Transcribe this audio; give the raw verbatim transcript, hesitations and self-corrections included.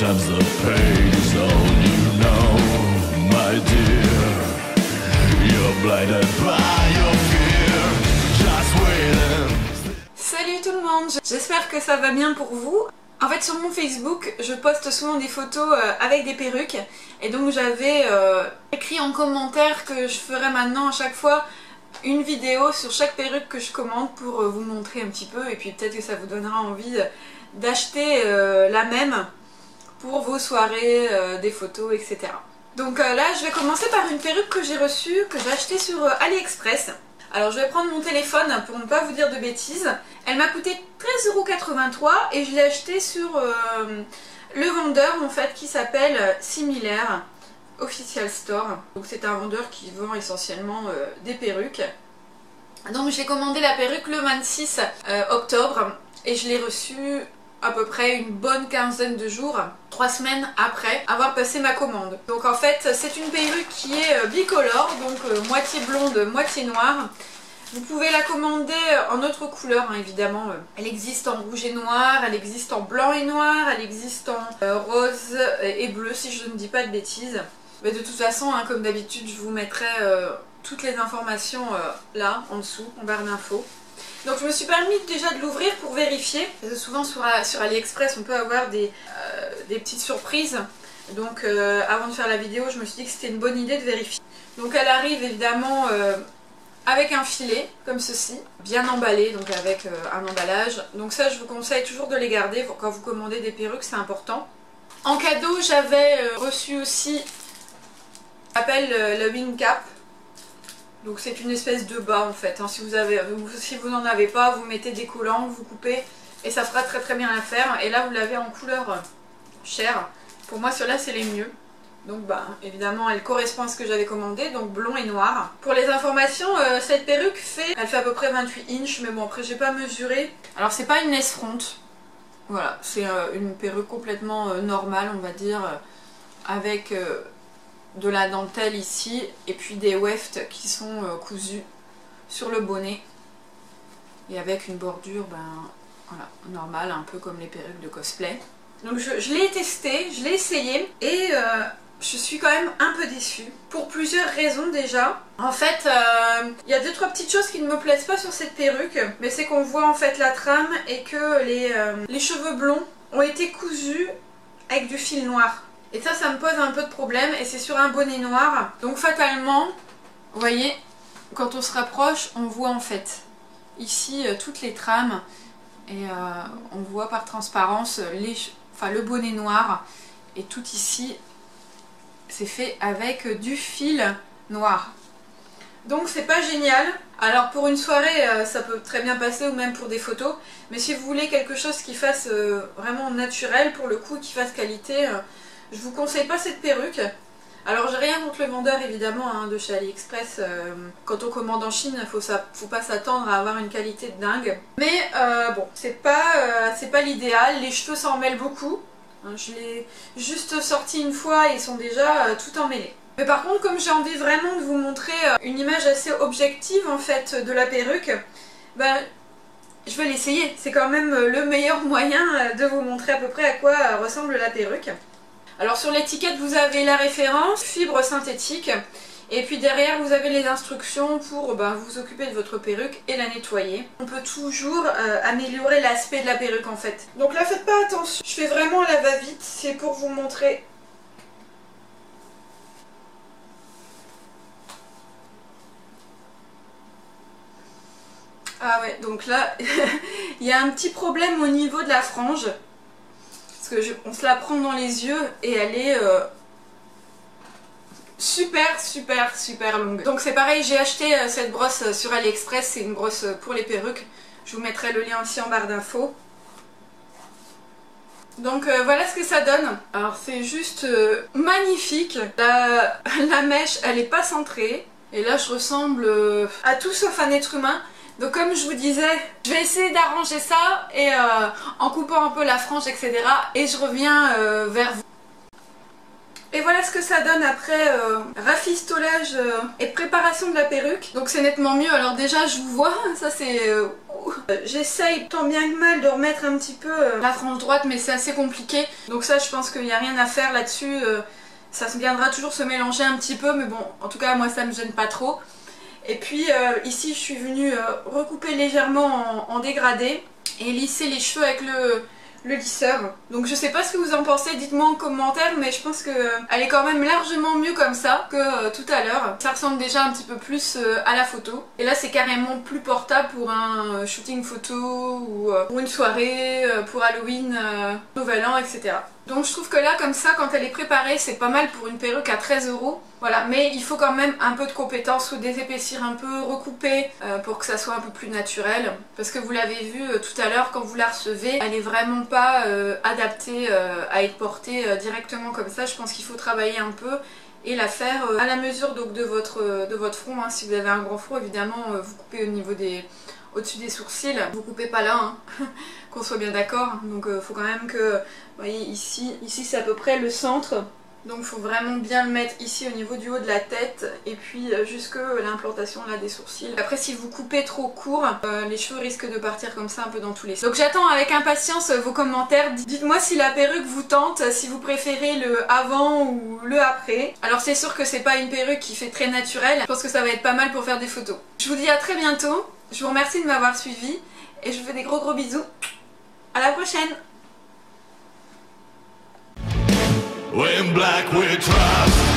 Sometimes the pain's all you know, my dear. You're blinded by your fear. Just wait. Salut tout le monde, j'espère que ça va bien pour vous. En fait, sur mon Facebook, je poste souvent des photos euh, avec des perruques. Et donc j'avais euh, écrit en commentaire que je ferais maintenant à chaque fois une vidéo sur chaque perruque que je commande pour euh, vous montrer un petit peu. Et puis peut-être que ça vous donnera envie d'acheter euh, la même pour vos soirées, euh, des photos, et cetera. Donc euh, là, je vais commencer par une perruque que j'ai reçue, que j'ai achetée sur euh, AliExpress. Alors je vais prendre mon téléphone pour ne pas vous dire de bêtises. Elle m'a coûté treize euros quatre-vingt-trois et je l'ai achetée sur euh, le vendeur en fait qui s'appelle Similaire Official Store. Donc c'est un vendeur qui vend essentiellement euh, des perruques. Donc j'ai commandé la perruque le vingt-six euh, octobre et je l'ai reçue à peu près une bonne quinzaine de jours, trois semaines après avoir passé ma commande. Donc en fait c'est une perruque qui est bicolore, donc euh, moitié blonde, moitié noire. Vous pouvez la commander en autre couleur hein, évidemment. Elle existe en rouge et noir, elle existe en blanc et noir, elle existe en euh, rose et bleu si je ne dis pas de bêtises. Mais de toute façon, hein, comme d'habitude, je vous mettrai euh, toutes les informations euh, là, en dessous, en barre d'infos. Donc je me suis permis déjà de l'ouvrir pour vérifier. Parce que souvent sur, sur AliExpress on peut avoir des, euh, des petites surprises. Donc euh, avant de faire la vidéo je me suis dit que c'était une bonne idée de vérifier. Donc elle arrive évidemment euh, avec un filet comme ceci, bien emballé, donc avec euh, un emballage. Donc ça je vous conseille toujours de les garder quand vous commandez des perruques, c'est important. En cadeau j'avais euh, reçu aussi ce qu'on appelle euh, le wing cap. Donc c'est une espèce de bas en fait, hein. si, vous avez, si vous n'en avez pas, vous mettez des collants, vous coupez et ça fera très très bien l'affaire. Et là vous l'avez en couleur chair, pour moi ceux-là c'est les mieux. Donc bah évidemment elle correspond à ce que j'avais commandé, donc blond et noir. Pour les informations, euh, cette perruque fait, elle fait à peu près vingt-huit inches, mais bon après j'ai pas mesuré. Alors c'est pas une laisse front, voilà, c'est euh, une perruque complètement euh, normale on va dire, euh, avec... Euh, de la dentelle ici et puis des wefts qui sont euh, cousus sur le bonnet et avec une bordure ben voilà, normale, un peu comme les perruques de cosplay. Donc je, je l'ai testé, je l'ai essayé et euh, je suis quand même un peu déçue pour plusieurs raisons déjà. En fait il euh, y a deux trois petites choses qui ne me plaisent pas sur cette perruque, mais c'est qu'on voit en fait la trame et que les, euh, les cheveux blonds ont été cousus avec du fil noir. Et ça, ça me pose un peu de problème et c'est sur un bonnet noir. Donc fatalement, vous voyez, quand on se rapproche, on voit en fait ici euh, toutes les trames et euh, on voit par transparence les, enfin, le bonnet noir et tout ici, c'est fait avec du fil noir. Donc c'est pas génial. Alors pour une soirée, euh, ça peut très bien passer ou même pour des photos. Mais si vous voulez quelque chose qui fasse euh, vraiment naturel pour le coup, qui fasse qualité... Euh, je vous conseille pas cette perruque. Alors j'ai rien contre le vendeur évidemment hein, de chez AliExpress. Euh, quand on commande en Chine, faut, ça, faut pas s'attendre à avoir une qualité de dingue. Mais euh, bon, c'est pas, euh, c'est pas l'idéal. Les cheveux s'en mêlent beaucoup. Hein, je l'ai juste sorti une fois et ils sont déjà euh, tout emmêlés. Mais par contre, comme j'ai envie vraiment de vous montrer euh, une image assez objective en fait de la perruque, ben, je vais l'essayer. C'est quand même le meilleur moyen de vous montrer à peu près à quoi ressemble la perruque. Alors sur l'étiquette vous avez la référence, fibre synthétique, et puis derrière vous avez les instructions pour ben, vous occuper de votre perruque et la nettoyer. On peut toujours euh, améliorer l'aspect de la perruque en fait. Donc là faites pas attention, je fais vraiment à la va-vite, c'est pour vous montrer. Ah ouais, donc là il y a un petit problème au niveau de la frange. Parce que je, on se la prend dans les yeux et elle est euh, super super super longue. Donc c'est pareil, j'ai acheté euh, cette brosse euh, sur AliExpress, c'est une brosse euh, pour les perruques. Je vous mettrai le lien aussi en barre d'infos. Donc euh, voilà ce que ça donne. Alors c'est juste euh, magnifique. La, la mèche elle est pas centrée. Et là je ressemble euh, à tout sauf un être humain. Donc comme je vous disais, je vais essayer d'arranger ça et euh, en coupant un peu la frange, et cetera. Et je reviens euh, vers vous. Et voilà ce que ça donne après euh, rafistolage euh, et préparation de la perruque. Donc c'est nettement mieux. Alors déjà je vous vois, ça c'est euh, beaucoup. Euh, J'essaye tant bien que mal de remettre un petit peu euh, la frange droite, mais c'est assez compliqué. Donc ça, je pense qu'il n'y a rien à faire là-dessus. Euh, ça viendra toujours se mélanger un petit peu, mais bon, en tout cas, moi, ça me gêne pas trop. Et puis euh, ici, je suis venue euh, recouper légèrement en, en dégradé et lisser les cheveux avec le... le lisseur. Donc je sais pas ce que vous en pensez, dites-moi en commentaire, mais je pense qu'elle est quand même largement mieux comme ça que euh, tout à l'heure. Ça ressemble déjà un petit peu plus euh, à la photo. Et là c'est carrément plus portable pour un euh, shooting photo ou euh, pour une soirée, euh, pour Halloween, euh, Nouvel An, et cetera. Donc je trouve que là comme ça, quand elle est préparée, c'est pas mal pour une perruque à treize euros. Voilà, mais il faut quand même un peu de compétence, ou désépaissir un peu, recouper euh, pour que ça soit un peu plus naturel. Parce que vous l'avez vu euh, tout à l'heure quand vous la recevez, elle est vraiment pas euh, adaptée euh, à être portée euh, directement comme ça. Je pense qu'il faut travailler un peu et la faire euh, à la mesure donc, de, votre, euh, de votre front. Hein. Si vous avez un grand front, évidemment, euh, vous coupez au niveau des... au-dessus des sourcils, vous coupez pas là, hein. Qu'on soit bien d'accord. Donc il euh, faut quand même que, vous voyez ici, ici c'est à peu près le centre. Donc il faut vraiment bien le mettre ici au niveau du haut de la tête et puis euh, jusque l'implantation là des sourcils. Après si vous coupez trop court, euh, les cheveux risquent de partir comme ça un peu dans tous les sens. Donc j'attends avec impatience vos commentaires. Dites-moi si la perruque vous tente, si vous préférez le avant ou le après. Alors c'est sûr que c'est pas une perruque qui fait très naturelle. Je pense que ça va être pas mal pour faire des photos. Je vous dis à très bientôt. Je vous remercie de m'avoir suivi et je vous fais des gros gros bisous. À la prochaine. In black we trust.